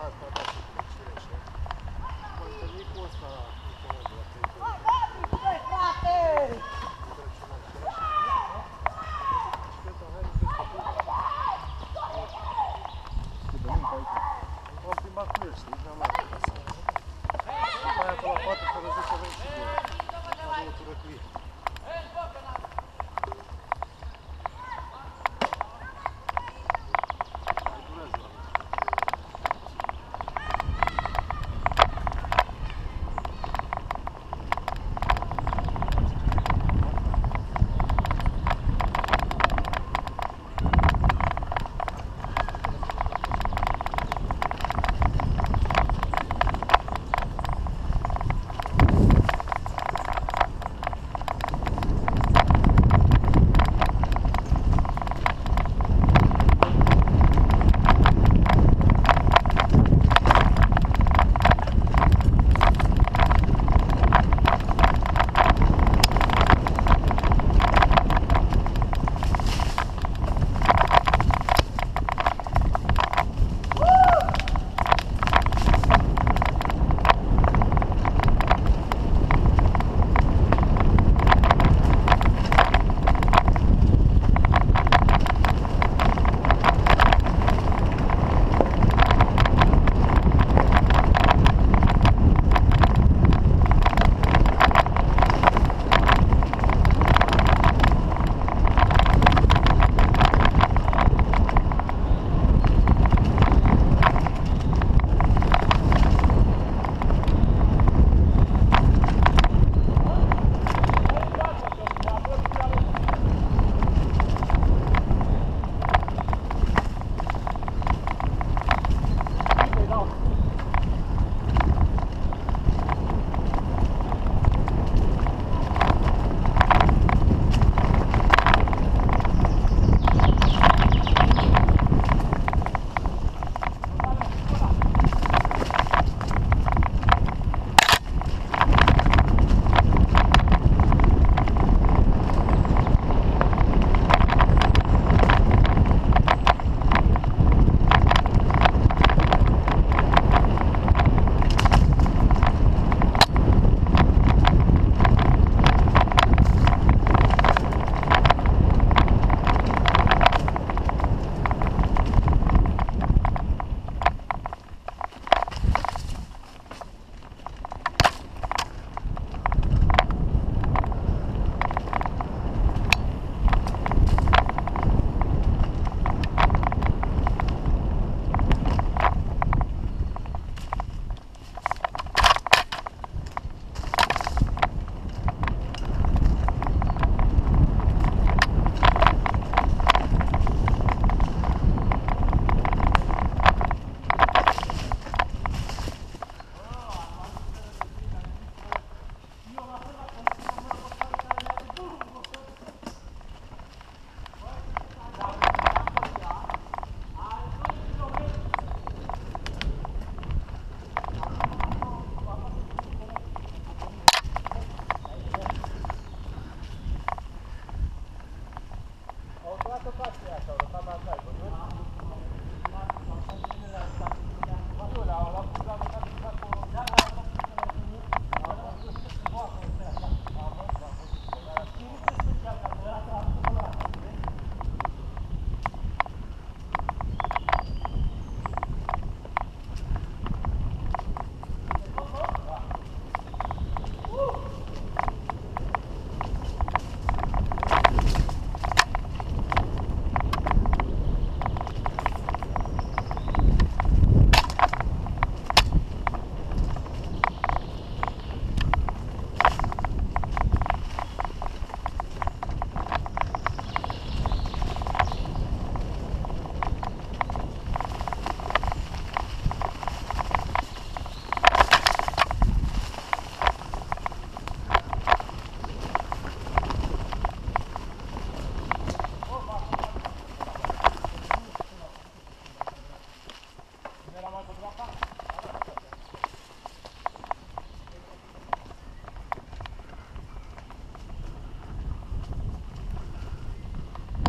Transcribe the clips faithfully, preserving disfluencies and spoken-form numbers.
asta, da, și plăcere, așa. M-am întâlnit cu ăsta, Nicolae, la trei. Băi, frate! M-am plimbat cu el, știi, n-am luat acasă. Mai acolo la patru, fără zece, avem și două. La două tură cu el.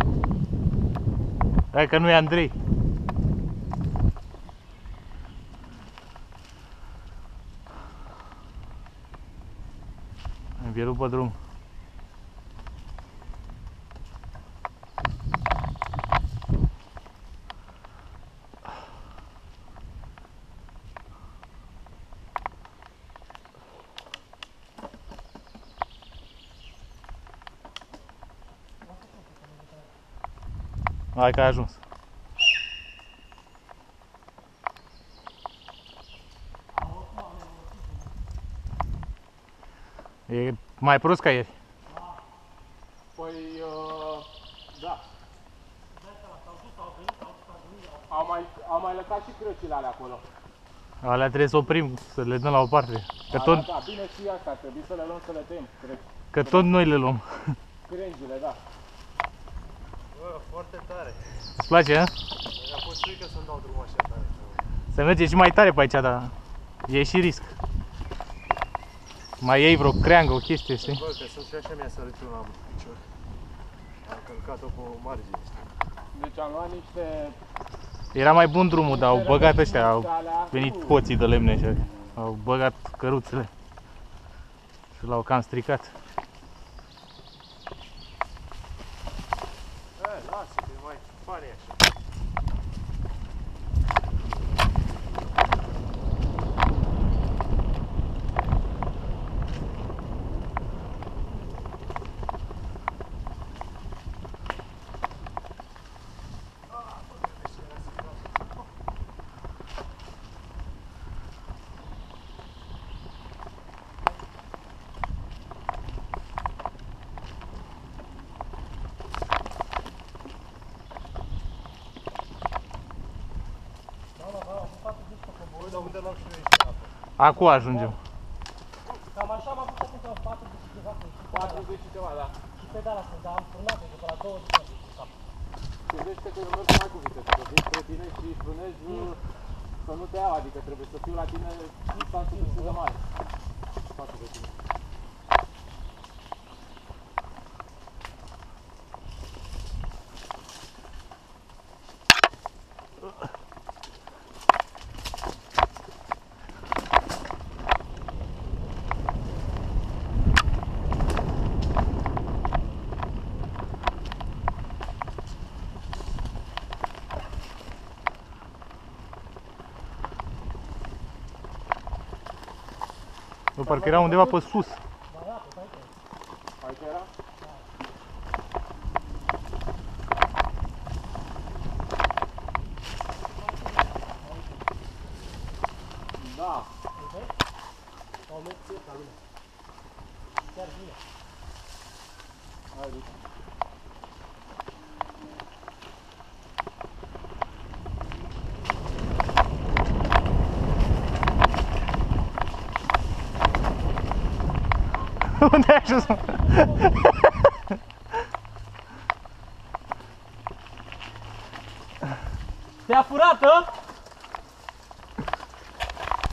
Hai că nu e Andrei. după drum. Hai că ai ajuns. E mai prost ca ieri. Păi, uh, da. Au mai, au mai lăsat și crăcile alea acolo. Alea trebuie să oprim, să le dăm la o parte. Că A, tot, da, da, bine și asta, trebuie să le luăm să le tăiem. că tot noi le luăm. Crengile, da. Bă, foarte tare. Îți place, a? Mi-a fost frică să-mi dau drumul așa tare. Se merge și mai tare pe aici, dar e și risc. Mai iei vreo creangă, o chestie, știi? Bă, că sunt și așa mi-a sărit una în picior. Am călcat-o pe margine. Deci am luat niște... Era mai bun drumul, dar au băgat ăștia, au alea. venit hoții de lemne și au băgat căruțele și l-au cam stricat. E, lasă, că e mai funny așa. Bă, dar unde luam și noi niște apă? Acum ajungem. Cam așa m-am pus acum în patruzeci și ceva. patruzeci și ceva, da. Și pedala asta, dar am frânat de pe la douăzeci. Gândește că eu merg mai cu viteză, că vii spre tine și frânezi să nu te iau, adică trebuie să fiu la tine distanță destul de mare. Față de tine. Bă, parcă era undeva pe sus. Aici era? Da. Au mers ție ca lumea. Chiar bine. Hai, duci. Unde ai ajuns? Te-a furat, a?